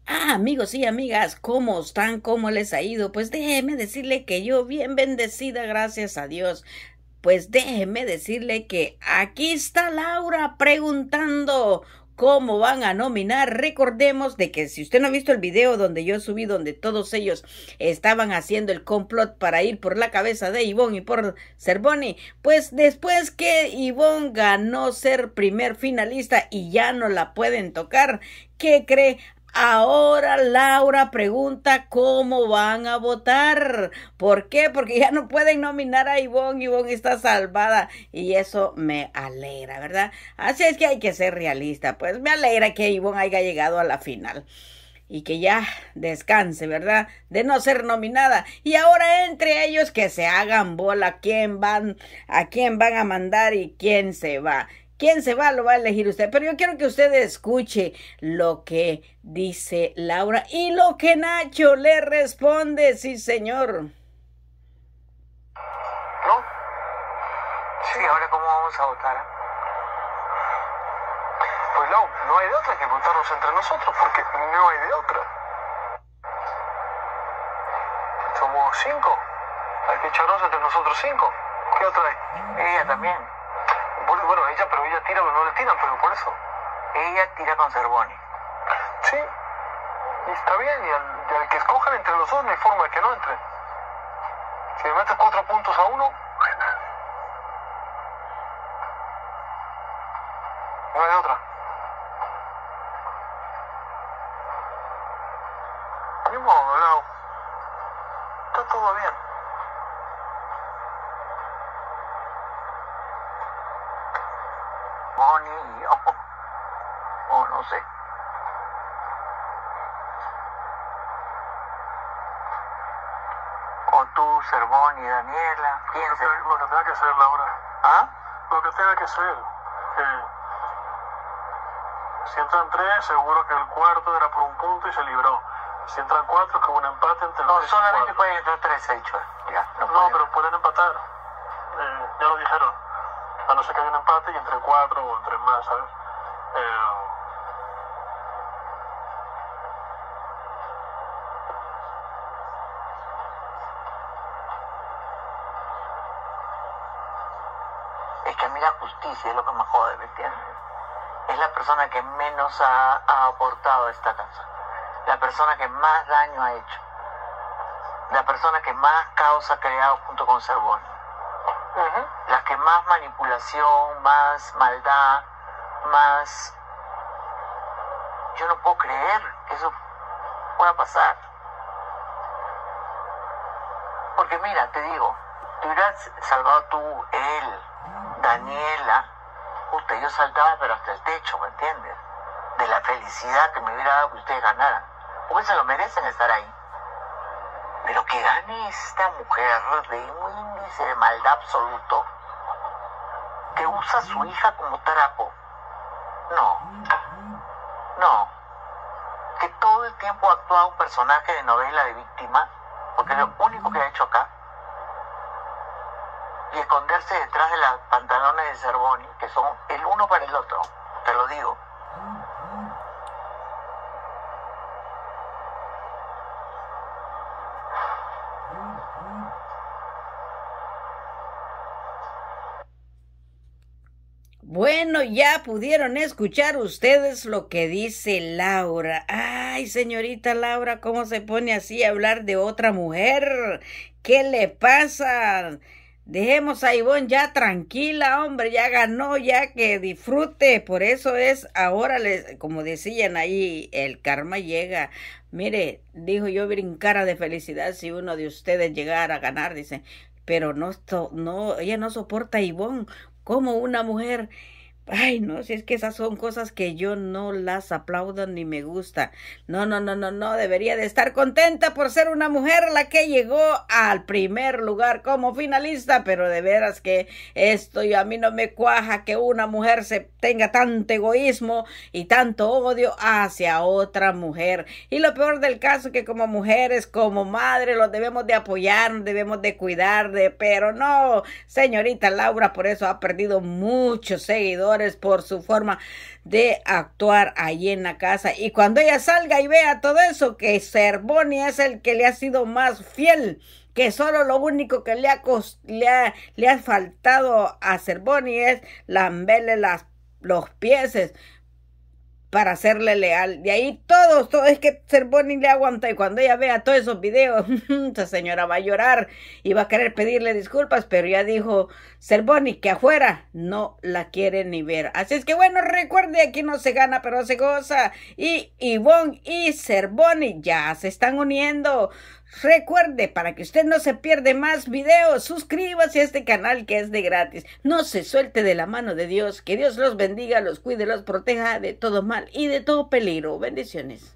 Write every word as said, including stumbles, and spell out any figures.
Ah, amigos y amigas, ¿cómo están? ¿Cómo les ha ido? Pues déjeme decirle que yo bien bendecida, gracias a Dios. Pues déjeme decirle que aquí está Laura preguntando cómo van a nominar. Recordemos de que si usted no ha visto el video donde yo subí, donde todos ellos estaban haciendo el complot para ir por la cabeza de Ivonne y por Cervoni, pues después que Ivonne ganó ser primer finalista y ya no la pueden tocar, ¿qué cree? Ahora Laura pregunta cómo van a votar. ¿Por qué? Porque ya no pueden nominar a Ivonne. Ivonne está salvada y eso me alegra, ¿verdad? Así es que hay que ser realista. Pues me alegra que Ivonne haya llegado a la final y que ya descanse, ¿verdad? De no ser nominada. Y ahora entre ellos que se hagan bola quién van, a quién van a mandar y quién se va. ¿Quién se va? Lo va a elegir usted. Pero yo quiero que usted escuche lo que dice Laura y lo que Nacho le responde. Sí, señor. ¿No? Sí, ahora ¿cómo vamos a votar? Pues no, no hay de otra que votarnos entre nosotros, porque no hay de otra. Somos cinco. Hay que echarnos entre nosotros cinco. ¿Qué otra hay? Ella también. Bueno, ella, pero ella tira, pero no le tiran, pero por eso. Ella tira con Cervoni. Sí, y está bien, y al, y al que escojan entre los dos no hay forma de que no entre. Si le metes cuatro puntos a uno, no hay otra. Ni modo, Lau. Está todo bien. Bonnie y yo, o no sé. O tú, Cervoni y Daniela, quién lo, se... que, lo que tenga que ser, Laura. ¿Ah? Lo que tenga que ser. Eh, si entran tres, seguro que el cuarto era por un punto y se libró. Si entran cuatro, es que hubo un empate entre No, tres y solamente cuatro. pueden entrar tres, he dicho. Ya, no, No, pueden. pero pueden empatar. Eh, ya lo dijeron. A no ser que haya un empate y entre cuatro o entre más, ¿sabes? Eh, Es que a mí la justicia es lo que me jode, ¿me entiendes? Es la persona que menos ha, ha aportado a esta casa. La persona que más daño ha hecho. La persona que más caos ha creado junto con Cervoni. uh-huh. La que más manipulación, más maldad, más... Yo no puedo creer que eso pueda pasar. Porque mira, te digo, te hubieras salvado tú, él, Daniela, puta, yo saltaba pero hasta el techo, ¿me entiendes? De la felicidad que me hubiera dado que ustedes ganaran. Porque se lo merecen estar ahí. Pero que gane esta mujer de un índice de maldad absoluto, que usa a su hija como trapo. No. No. Que todo el tiempo actúa un personaje de novela de víctima, porque es lo único que ha hecho acá. Y esconderse detrás de los pantalones de Cervoni, que son el uno para el otro, te lo digo. Bueno, ya pudieron escuchar ustedes lo que dice Laura. Ay, señorita Laura, ¿cómo se pone así a hablar de otra mujer? ¿Qué le pasa? Dejemos a Ivonne ya tranquila, hombre, ya ganó, ya que disfrute. Por eso es, ahora, les, como decían ahí, el karma llega. Mire, dijo yo, brincara de felicidad si uno de ustedes llegara a ganar, dice. Pero no, no, ella no soporta a Ivonne como una mujer. Ay, no, si es que esas son cosas que yo no las aplaudo ni me gusta. No, no, no, no, no, debería de estar contenta por ser una mujer la que llegó al primer lugar como finalista, pero de veras que esto yo, a mí no me cuaja que una mujer se tenga tanto egoísmo y tanto odio hacia otra mujer. Y lo peor del caso es que como mujeres, como madres, los debemos de apoyar, debemos de cuidar, de, pero no, señorita Laura, por eso ha perdido muchos seguidores seguidores por su forma de actuar allí en la casa. Y cuando ella salga y vea todo eso, que Cervoni es el que le ha sido más fiel, que solo lo único que le ha, le ha, le ha faltado a Cervoni es lamberle las, los pies para hacerle leal. De ahí todos, todo es que Cervoni le aguanta, y cuando ella vea todos esos videos, esa señora va a llorar y va a querer pedirle disculpas, pero ya dijo Cervoni que afuera no la quiere ni ver. Así es que bueno, recuerde, aquí no se gana pero se goza, y Ivonne y Cervoni ya se están uniendo. Recuerde, para que usted no se pierda más videos, suscríbase a este canal que es de gratis. No se suelte de la mano de Dios. Que Dios los bendiga, los cuide, los proteja de todo mal y de todo peligro. Bendiciones.